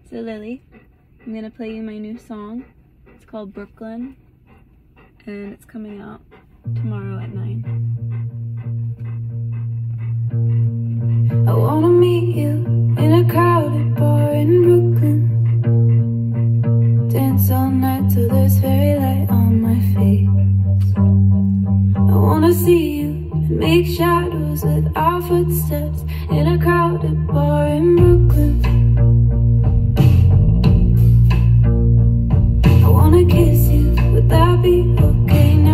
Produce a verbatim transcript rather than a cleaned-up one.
So Lily, I'm gonna play you my new song. It's called Brooklyn, and it's coming out tomorrow at nine. I wanna meet you in a crowded bar in Brooklyn. Dance all night till there's fairy light on my face. I wanna see you and make shadows with our footsteps in a crowded bar in Brooklyn. I wanna kiss you, would that be okay?